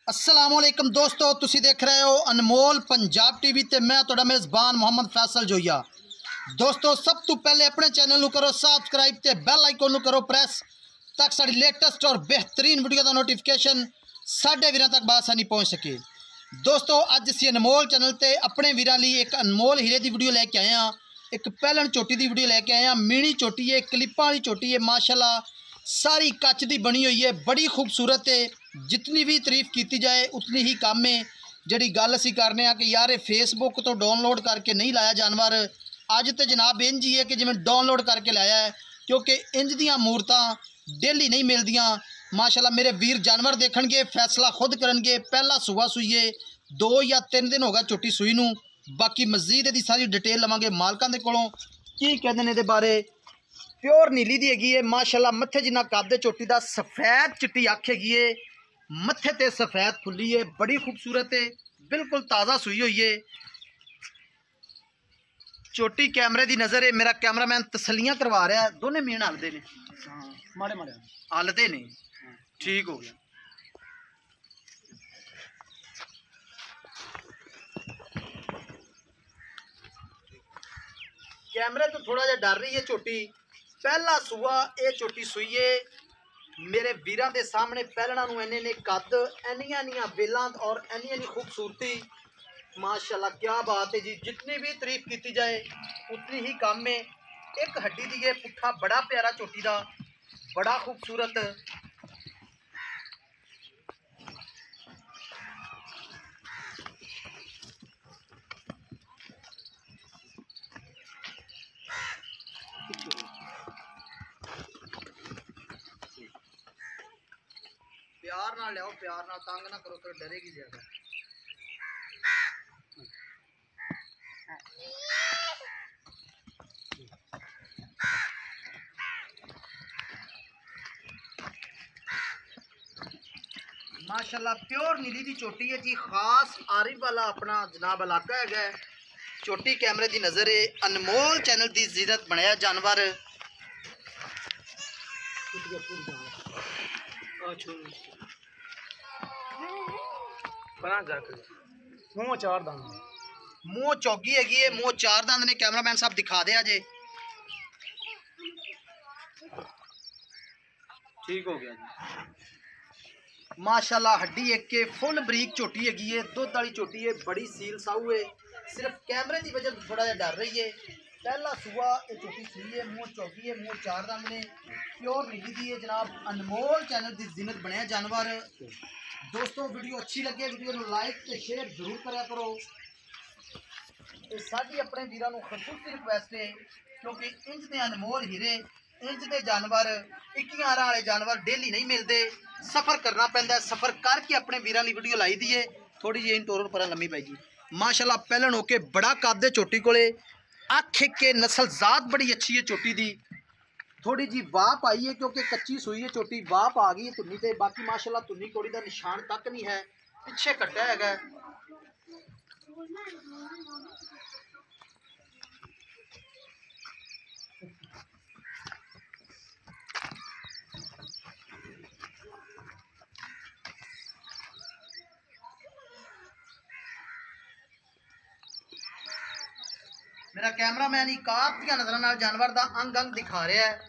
अस्सलामुअलैकुम दोस्तों, तुसी देख रहे हो अनमोल पंजाब टीवी ते मैं तुहाडा मेज़बान मोहम्मद फैसल जोइया। दोस्तों, सब तो पहले अपने चैनल नू करो सबसक्राइब ते बेल आइकन नू करो प्रेस तक साड़ी लेटेस्ट और बेहतरीन वीडियो का नोटिफिकेशन साडे वीरां तक बासानी पहुँच सके। दोस्तों, अज असीं अनमोल चैनल ते अपने वीरां लई एक अनमोल हीरे की वीडियो लैके आए हैं। एक पहलन चोटी की वीडियो लैके आए हैं। मीणी चोटी है, क्लिपां वाली चोटी है, माशाल्लाह सारी कच की बनी हुई है, बड़ी खूबसूरत है। जितनी भी तारीफ की जाए उतनी ही कम है। जी गल असी करने कि यार ये फेसबुक तो डाउनलोड करके नहीं लाया जानवर, अज तो जनाब इंज ही है कि जिवें डाउनलोड करके लाया है, क्योंकि इंज दियां मूरतां डेली नहीं मिलदियां। माशाल्लाह मेरे वीर जानवर देखणगे, फैसला खुद करनगे। पहला सूआ सूईए 2 या 3 दिन हो गए चोटी सूई नूं। बाकी मजीद इहदी सारी डिटेल लवांगे मालकां दे कोलों, की कहंदे ने इहदे बारे। प्योर नीली दी हैगी है, माशाल्लाह मत्थे जिन्ना कद चोटी का, सफेद चिट्टी अख हैगी है, मत्थे ते सफेद फुली है, बड़ी खूबसूरत है, बिल्कुल ताज़ा सूई हुई है। चोटी कैमरे की नज़र है, मेरा कैमरामैन तसलियां करवा रहा है। दोने मीन हलते ने, माड़े माड़े हलते ने, ठीक हो गया। कैमरे तो थोड़ा जा डर रही है चोटी। पहला सूआ ये चोटी सूईए मेरे वीरां दे सामने। पहलना नूं इन्ने ने कद, इन्नियां बेलां और इन्नी खूबसूरती, माशाल्लाह क्या बात है जी। जितनी भी तारीफ की जाए उतनी ही कम है। एक हड्डी दी है, पुट्ठा बड़ा प्यारा चोटी का, बड़ा खूबसूरत। प्यार ना लियाओ, प्यार ना, तंग ना करो, फिर डरेगी ज्यादा। माशाल्लाह प्योर नीली की चोटी है जी। खास आरिफ वाला अपना जनाब इलाका है। चोटी कैमरे की नज़र है। अनमोल चैनल की जीरत बनाया जानवर। मुँह चार दाना, मुँह चौगी हैगी है, मुँह 4 दंद ने। कैमरामैन साहब दिखा दे अजे, ठीक हो गया जी। माशाल्लाह हड्डी एक के फुल बरीक चोटी हैगी है, दुध वाली चोटी है, बड़ी सील साऊ है। सिर्फ कैमरे की वजह से थोड़ा डर रही है। पहला सूआ ये चोटी सूई है, मुँह चौगी है, मुँह 4 दंद ने, प्योर नीली दी है जनाब। अनमोल चैनल की जिन्नत बनया जानवर। दोस्तों, वीडियो अच्छी लगे वीडियो को लाइक ते शेयर जरूर करा करो। ये साडी अपने वीरां नूं खसूसी रिक्वेस्ट है, क्योंकि इंज दे अनमोल हीरे, इंज दे जानवर, 21 वाले जानवर डेली नहीं मिलते। सफ़र करना पैंदा है, सफ़र करके अपने वीरां ली वीडियो लाई दी है। थोड़ी जी इन टोर पर लम्मी पैगी। माशाल्लाह पहलन होके बड़ा कद चोटी कोले, अख के नस्ल जात बड़ी अच्छी है चोटी दी। थोड़ी जी वाह पाई है, क्योंकि कच्ची सूई है चोटी, वाह पा गई है तुन्नी ते। बाकी माशाल्लाह तुन्नी कोड़ी का निशान तक नहीं है, पिछे कट्टा है। मेरा कैमरामैन ही कार दी नज़र नाल जानवर का अंग अंग दिखा रहा है।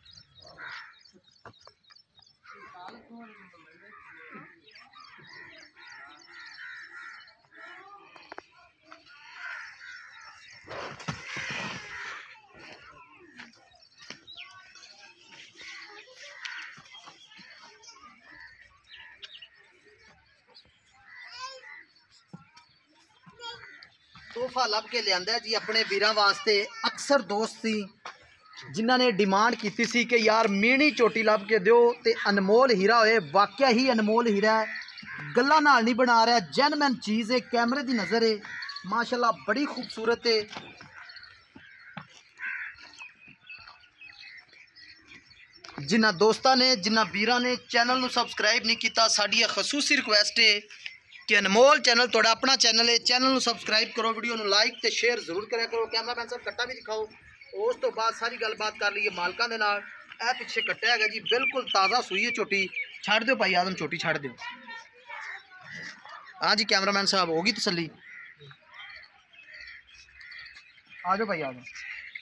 तोहफा लभ के लिया जी अपने वीरां वास्ते। अक्सर दोस्त सी जिन्हों ने डिमांड की सी कि यार मीणी चोटी लभ के दो तो अनमोल हीरा होए। वाकया ही अनमोल हीरा है, गल्लां नाल नहीं बना रहा, जेनमैन चीज़ है। कैमरे की नज़र है, माशाल्लाह बड़ी खूबसूरत है। जिन्होंने दोस्तों ने, जिन्होंने वीरां ने चैनल नूं सबसक्राइब नहीं किया, साडी खसूसी रिक्वेस्ट है कि अनमोल चैनल थोड़ा अपना चैनल है, चैनल नूं सबसक्राइब करो, वीडियो नूं लाइक ते शेयर जरूर करा करो। कैमरामैन साहब कट्टा भी दिखाओ। उस तो बाद सारी गलबात कर लीए मालकां दे नाल। ए पिछे कट्टा है जी, बिल्कुल ताज़ा सूई है चोटी। छड़ दो भाई आदम, चोटी छड़ दो। हाँ जी कैमरामैन साहब होगी तसल्ली। आ जाओ भाई आ जाओ।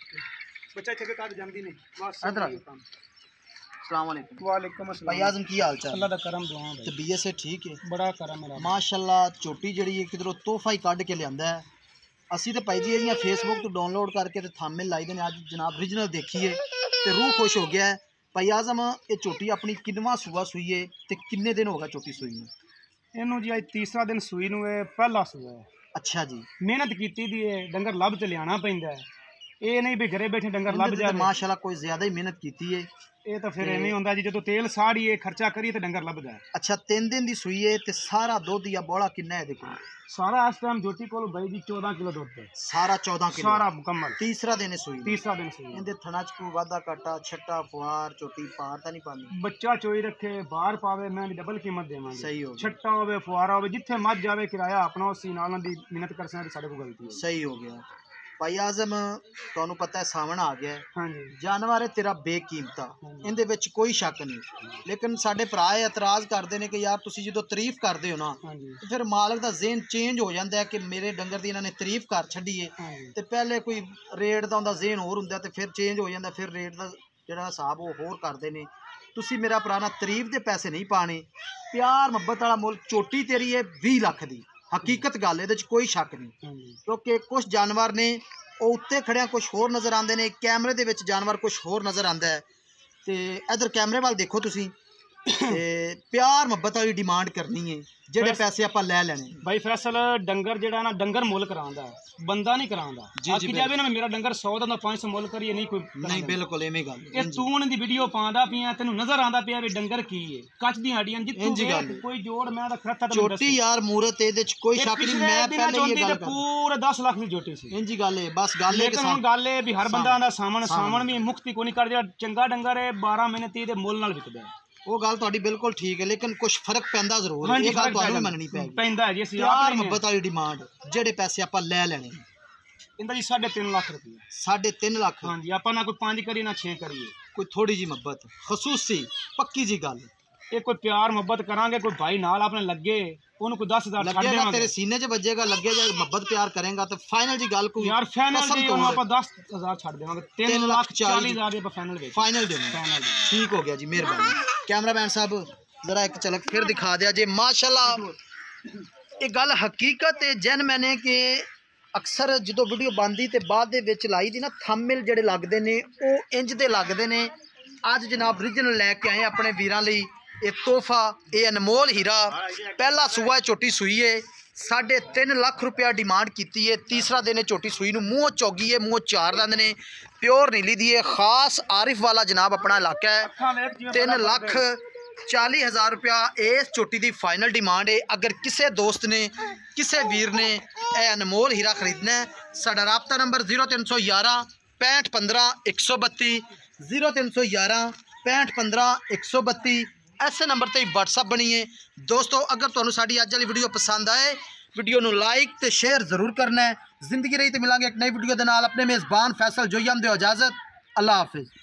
बच्चा इत्थे काट जांदी नहीं बस इधर आ जाओ। अस्सलाम वालेकुम। वालेकुम अस्सलाम। भाई आजम की हाल चाल? अल्लाह दा करम दुआ भाई। तबीयत से ठीक है? बड़ा करम है माशाअल्लाह। झोटी जिहड़ी है किधरों तोहफा ही कढ के लियांदा है। असी तो भाई जी ये फेसबुक तो डाउनलोड करके ते थंबनेल लाई देने, अज जनाब ओरिजिनल देखिए तो रूह खुश हो गया है। भाई आजम ये झोटी अपनी किन्नवां सूआ सूई है ते किन्ने दिन हो गए झोटी सूई नूं? इनू जी अज तीसरा दिन सूई नूं है, पहला सूआ है। अच्छा जी। मेहनत कीती दी है, डंगर लभ ते लियाना पैंदा है, ये नहीं भी घरे बैठे डंगर लभ जाए। माशाल्लाह कोई ज्यादा ही मेहनत की है। ये तो फिर एवें होंदा जी, जो तेल साड़िए खर्चा करिए तो डंगर लभदा है। अच्छा 3 दिन दी सूई है ते सारा दुध या बोला किन्ना है देखो? सारा इस टाइम झोटी कोल भाई जी 14 किलो दुध है। सारा 14 किलो सारा मुकम्मल। तीसरा दिन सूई? तीसरा दिन सूई। इनदे थना च कोई वादा काटा छट्टा फुहार झोटी पार तो नहीं पानी? बच्चा चोई रखे बाहर पावे मैं डबल कीमत देवांगे। सही हो छट्टा होवे फुहारा होवे जिथे मज जावे किराया अपना उसी नाल दी मेहनत कर सकते, साडे को गलती है। सही हो गया। भाई आजम तुहानू पता है सावन आ गया है। हाँ जी। जानवर है तेरा बेकीमता, इहदे विच कोई शक नहीं, लेकिन साडे भरा एतराज़ करते हैं कि यार तुसीं जदों तारीफ करते हो ना तो फिर मालक दा ज़हन चेंज हो जाता है कि मेरे डंगर दी इन्होंने तारीफ कर छड्डी है ते पहले कोई रेट दा उंदा ज़हन होर हुंदा ते फिर चेंज हो जाता, फिर रेट दा जिहड़ा हिसाब वो होर करते हैं। तुसीं मेरा भरा ना तारीफ दे पैसे नहीं पाने, प्यार मुहब्बत वाला मुल चोटी तेरी है 20 लाख दी, हकीकत गल है, कोई शक नहीं। क्योंकि कुछ जानवर ने वो उत्ते खड़िया कुछ होर नज़र आते हैं, कैमरे दे विच जानवर कुछ होर नज़र आता है। तो इधर कैमरे वाल देखो तुसीं ते प्यार मुहब्बत वाली डिमांड करनी है, जेडे पैसे आपां लै लैने। भाई फैसल डंगर जेड़ा ना डंगर मुल करांदा बंदा नहीं करांदा। आखी जावे ना मेरा डंगर 100 दा 500 मुल करिए नहीं कोई नहीं, बिल्कुल एवें गल। ये तू उन दी वीडियो पांदा पिया तेनू नजर आंदा पिया वे डंगर की है, कच दी हड्डियां जित्थों कोई जोड़ मैं रखा था चोटी यार मूरत ए दे च कोई शक नहीं। मैं पहले ये गल पूरे 10 लाख दी जोटी सी। इंजी गल है, बस गल है कि लेकिन गल है भी हर बंदा आंदा सामन भी मुक्ति को नहीं कर दिया। चंगा डंगर है 12 महीने 30 दे मुल नाल विकदा है। वो गल तुहाडी बिल्कुल ठीक है, लेकिन कुछ फर्क पैंदा जरूर है। ये गल तुहानू भी मननी पैगी। प्यार मुहब्बत वाली डिमांड जेडे पैसे आपां लै लेने इंदा जी 3.5 लाख रुपया। 3.5 लाख? हाँ जी। आपां ना कोई 5 करिए ना 6 करिए, कोई थोड़ी जी मुहब्बत खसूसी पक्की जी गल। ये कोई प्यार मुहब्बत करांगे, कोई भाई नाल अपने लगे उन्होंने कोई 10,000 लगेगा, तेरे सीने च बजेगा, लगेगा मुहब्बत प्यार करेगा तो फाइनल जी गल को यार फाइनल जी हम आप 10,000 छड़ देवांगे। 3,40,000 रुपए फाइनल फाइनल देना। ठीक हो गया जी, मेहरबानी। कैमरामैन साहब जरा एक झलक फिर दिखा दिया जी। माशाल्लाह ये गल हकीकत है जैन मैंने कि अक्सर जो वीडियो बनती तो बाद दे विच लाई दी ना थंबनेल जिहड़े लगदे ने वो इंज दे लगदे ने। अज जनाब ओरिजिनल लैके आए अपने वीरां लई ये तोहफा, ये अनमोल हीरा। पहला सूआ झोटी सूई है, 3.5 लाख रुपया डिमांड की है। तीसरा दिन झोटी सूई नूं मूँह चौगी है, मूँह 4 दंद ने, प्योर नीली दी है, खास आरिफ वाला जनाब अपना इलाका है। 3,40,000 रुपया इस झोटी की फाइनल डिमांड है। अगर किसी दोस्त ने किसी वीर ने यह अनमोल हीरा खरीदना है, साडा राबता नंबर 0311 65 15 132 0311 65 15 132 ऐसे नंबर ते व्हाट्सअप बनी है। दोस्तों अगर तुहानू साडी अज वाली वीडियो पसंद आए, वीडियो नू लाइक ते शेयर जरूर करना है। जिंदगी रही तो मिलांगे एक नई वीडियो दे नाल। अपने मेज़बान फैसल जोईम दे इजाज़त। अल्लाह हाफिज़।